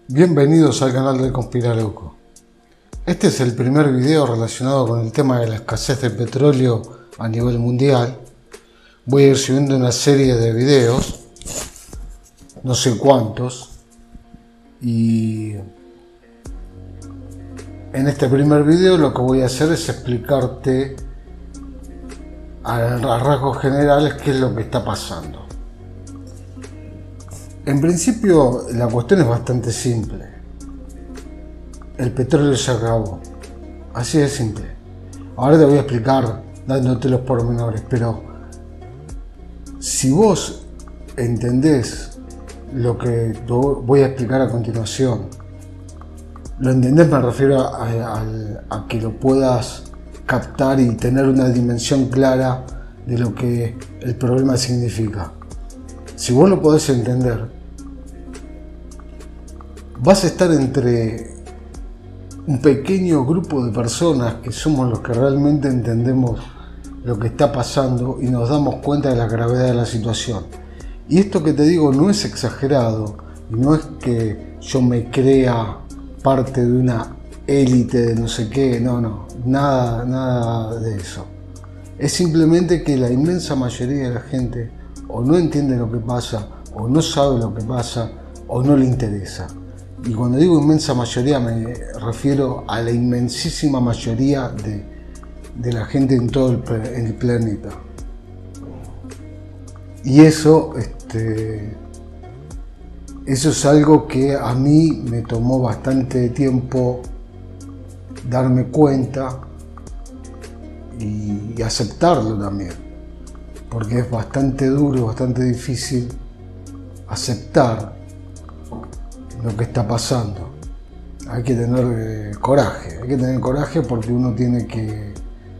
Bienvenidos al canal de Conspiraloco. Este es el primer video relacionado con el tema de la escasez de petróleo a nivel mundial. Voy a ir subiendo una serie de videos, no sé cuántos, y en este primer video lo que voy a hacer es explicarte a rasgos generales qué es lo que está pasando. En principio la cuestión es bastante simple. El petróleo se acabó. Así de simple. Ahora te voy a explicar dándote los pormenores, pero si vos entendés lo que voy a explicar a continuación, lo entendés, me refiero a que lo puedas captar y tener una dimensión clara de lo que el problema significa. Si vos lo podés entender, vas a estar entre un pequeño grupo de personas que somos los que realmente entendemos lo que está pasando y nos damos cuenta de la gravedad de la situación. Y esto que te digo no es exagerado, y no es que yo me crea parte de una élite de no sé qué, nada de eso. Es simplemente que la inmensa mayoría de la gente o no entiende lo que pasa, o no sabe lo que pasa, o no le interesa. Y cuando digo inmensa mayoría me refiero a la inmensísima mayoría de la gente en todo el planeta. Y eso es algo que a mí me tomó bastante tiempo darme cuenta y aceptarlo también. Porque es bastante duro, bastante difícil aceptar lo que está pasando. Hay que tener coraje, porque uno tiene que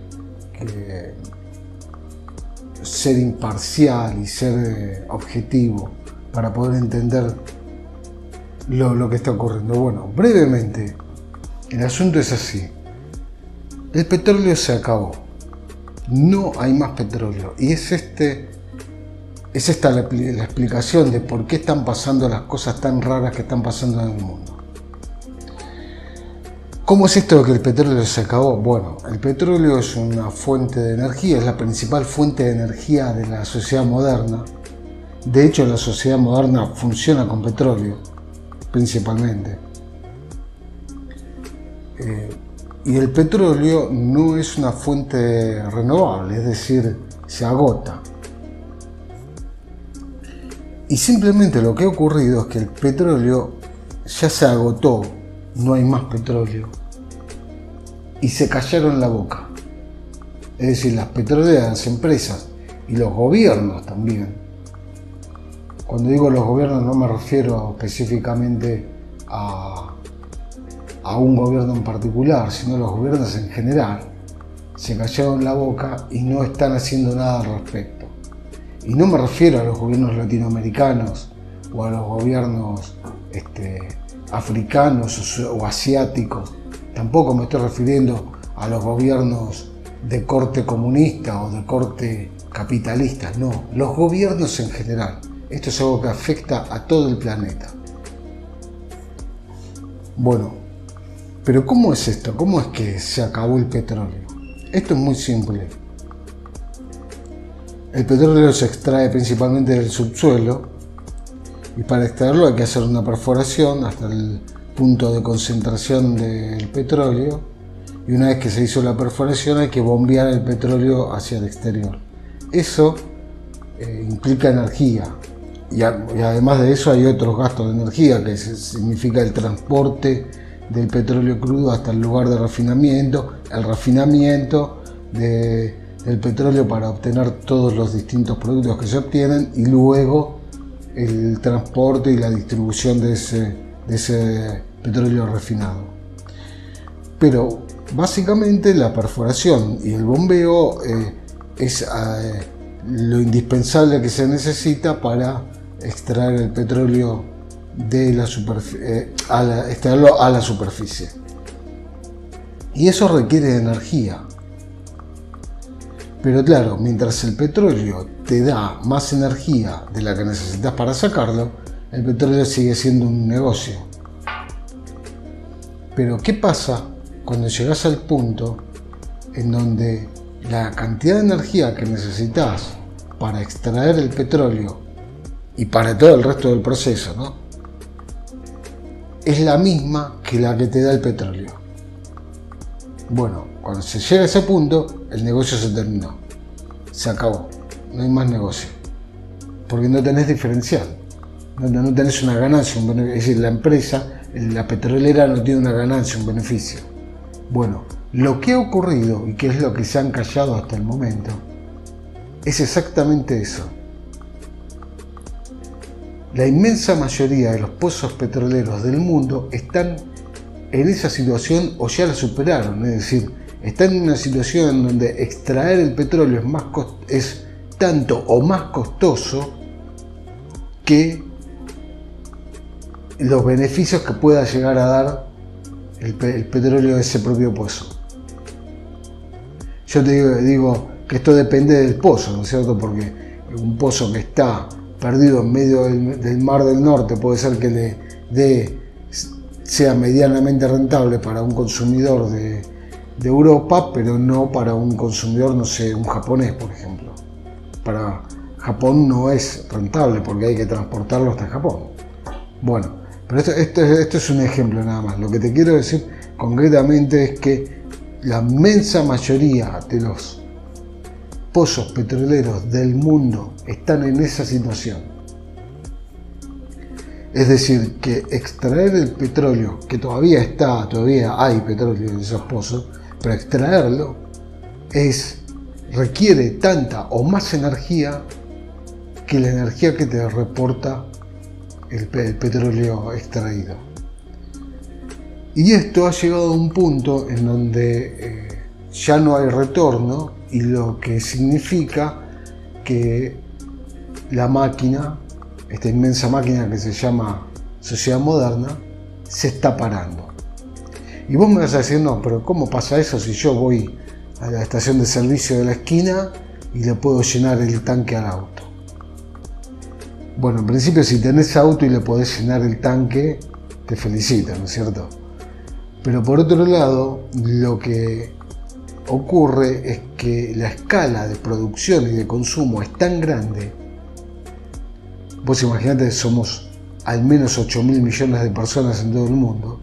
ser imparcial y ser objetivo para poder entender lo que está ocurriendo. Bueno, brevemente, el asunto es así. El petróleo se acabó. No hay más petróleo. Y es esta la explicación de por qué están pasando las cosas tan raras que están pasando en el mundo. ¿Cómo es esto de que el petróleo se acabó? Bueno, el petróleo es una fuente de energía, es la principal fuente de energía de la sociedad moderna. De hecho, la sociedad moderna funciona con petróleo, principalmente. Y el petróleo no es una fuente renovable, es decir, se agota. Y simplemente lo que ha ocurrido es que el petróleo ya se agotó, no hay más petróleo, y se callaron la boca. Es decir, las petroleras, las empresas y los gobiernos también. Cuando digo los gobiernos no me refiero específicamente a un gobierno en particular, sino los gobiernos en general, se callaron la boca y no están haciendo nada al respecto. Y no me refiero a los gobiernos latinoamericanos o a los gobiernos africanos o asiáticos. Tampoco me estoy refiriendo a los gobiernos de corte comunista o de corte capitalista. No, los gobiernos en general. Esto es algo que afecta a todo el planeta. Bueno, pero ¿cómo es esto? ¿Cómo es que se acabó el petróleo? Esto es muy simple. El petróleo se extrae principalmente del subsuelo y para extraerlo hay que hacer una perforación hasta el punto de concentración del petróleo, y una vez que se hizo la perforación hay que bombear el petróleo hacia el exterior. Eso implica energía y además de eso hay otros gastos de energía, que significa el transporte del petróleo crudo hasta el lugar de refinamiento, el refinamiento del petróleo para obtener todos los distintos productos que se obtienen, y luego el transporte y la distribución de ese petróleo refinado. Pero básicamente la perforación y el bombeo es lo indispensable que se necesita para extraer el petróleo de la superficie, extraerlo a la superficie. Y eso requiere energía. Pero claro, mientras el petróleo te da más energía de la que necesitas para sacarlo, el petróleo sigue siendo un negocio. Pero ¿qué pasa cuando llegas al punto en donde la cantidad de energía que necesitas para extraer el petróleo y para todo el resto del proceso, ¿no?, es la misma que la que te da el petróleo? Bueno, cuando se llega a ese punto, el negocio se terminó. Se acabó. No hay más negocio. Porque no tenés diferencial. No tenés una ganancia, un beneficio. Es decir, la empresa, la petrolera, no tiene una ganancia, un beneficio. Bueno, lo que ha ocurrido, y que es lo que se han callado hasta el momento, es exactamente eso. La inmensa mayoría de los pozos petroleros del mundo están en esa situación o ya la superaron. Es decir, están en una situación en donde extraer el petróleo es tanto o más costoso que los beneficios que pueda llegar a dar el petróleo de ese propio pozo. Yo te digo que esto depende del pozo, ¿no es cierto? Porque un pozo que está perdido en medio del Mar del Norte puede ser que sea medianamente rentable para un consumidor de Europa, pero no para un consumidor, no sé, un japonés, por ejemplo. Para Japón no es rentable porque hay que transportarlo hasta Japón. Bueno, pero esto es un ejemplo nada más. Lo que te quiero decir concretamente es que la inmensa mayoría de los pozos petroleros del mundo están en esa situación. Es decir, que extraer el petróleo, que todavía hay petróleo en esos pozos, pero extraerlo requiere tanta o más energía que la energía que te reporta el petróleo extraído. Y esto ha llegado a un punto en donde ya no hay retorno, y lo que significa que la máquina, esta inmensa máquina que se llama sociedad moderna, se está parando. Y vos me vas a decir, no, pero ¿cómo pasa eso si yo voy a la estación de servicio de la esquina y le puedo llenar el tanque al auto? Bueno, en principio, si tenés auto y le podés llenar el tanque, te felicito, ¿no es cierto? Pero por otro lado, lo que ocurre es que la escala de producción y de consumo es tan grande. Vos imaginate que somos al menos 8.000 millones de personas en todo el mundo,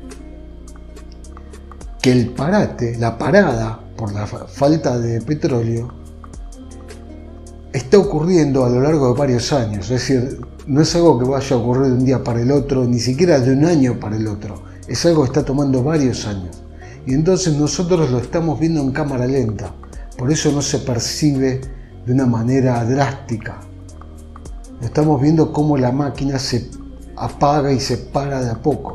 que la parada por la falta de petróleo está ocurriendo a lo largo de varios años. Es decir, no es algo que vaya a ocurrir de un día para el otro, ni siquiera de un año para el otro. Es algo que está tomando varios años. Y entonces nosotros lo estamos viendo en cámara lenta. Por eso no se percibe de una manera drástica. Lo estamos viendo cómo la máquina se apaga y se para de a poco.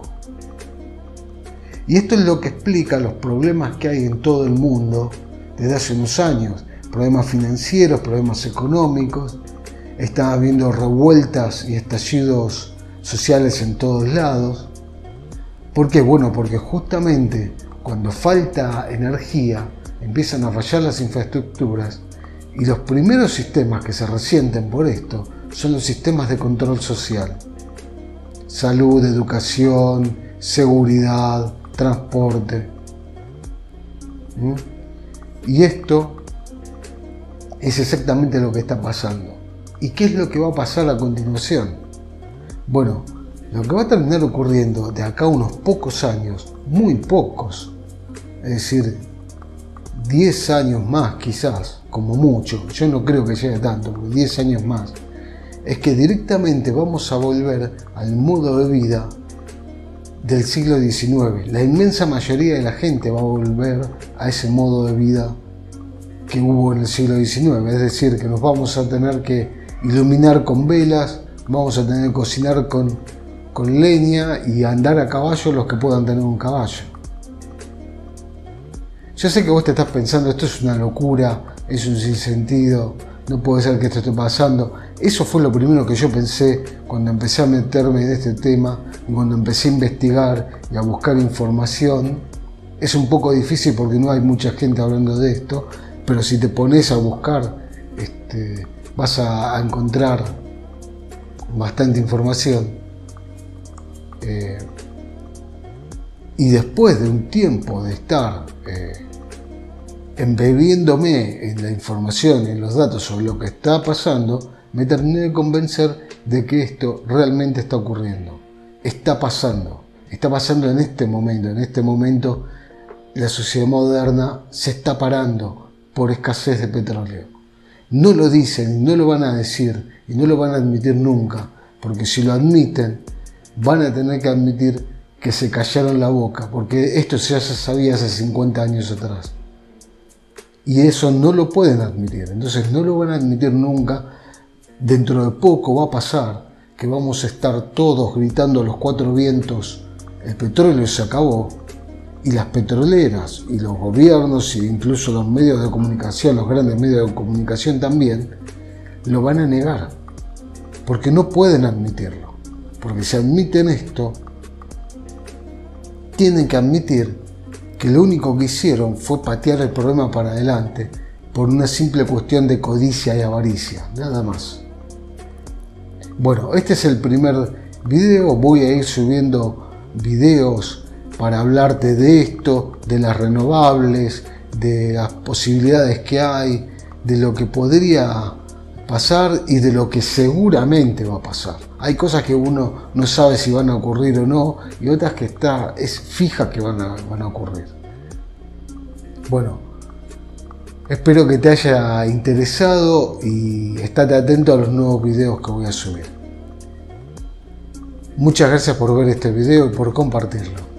Y esto es lo que explica los problemas que hay en todo el mundo desde hace unos años. Problemas financieros, problemas económicos. Está habiendo revueltas y estallidos sociales en todos lados. ¿Por qué? Bueno, porque justamente cuando falta energía empiezan a fallar las infraestructuras, y los primeros sistemas que se resienten por esto son los sistemas de control social. Salud, educación, seguridad, transporte. Y esto es exactamente lo que está pasando. ¿Y qué es lo que va a pasar a continuación? Bueno, lo que va a terminar ocurriendo de acá a unos pocos años, muy pocos, es decir, 10 años más quizás, como mucho, yo no creo que llegue tanto, pero 10 años más, es que directamente vamos a volver al modo de vida del siglo XIX. La inmensa mayoría de la gente va a volver a ese modo de vida que hubo en el siglo XIX, es decir, que nos vamos a tener que iluminar con velas, vamos a tener que cocinar con leña y andar a caballo los que puedan tener un caballo. Yo sé que vos te estás pensando, esto es una locura, es un sinsentido, no puede ser que esto esté pasando. Eso fue lo primero que yo pensé cuando empecé a meterme en este tema y cuando empecé a investigar y a buscar información. Es un poco difícil porque no hay mucha gente hablando de esto, pero si te pones a buscar, vas a encontrar bastante información. Y después de un tiempo de estar embebiéndome en la información y en los datos sobre lo que está pasando, me terminé de convencer de que esto realmente está ocurriendo. Está pasando en este momento. En este momento la sociedad moderna se está parando por escasez de petróleo. No lo dicen, no lo van a decir y no lo van a admitir nunca, porque si lo admiten, van a tener que admitir que se callaron la boca, porque esto ya se sabía hace 50 años atrás. Y eso no lo pueden admitir, entonces no lo van a admitir nunca. Dentro de poco va a pasar que vamos a estar todos gritando a los cuatro vientos: el petróleo se acabó, y las petroleras y los gobiernos e incluso los medios de comunicación, los grandes medios de comunicación también, lo van a negar, porque no pueden admitirlo. Porque si admiten esto, tienen que admitir que lo único que hicieron fue patear el problema para adelante por una simple cuestión de codicia y avaricia, nada más. Bueno, este es el primer video, voy a ir subiendo videos para hablarte de esto, de las renovables, de las posibilidades que hay, de lo que podría pasar y de lo que seguramente va a pasar. Hay cosas que uno no sabe si van a ocurrir o no, y otras que es fija que van a ocurrir. Bueno, espero que te haya interesado y estate atento a los nuevos videos que voy a subir. Muchas gracias por ver este video y por compartirlo.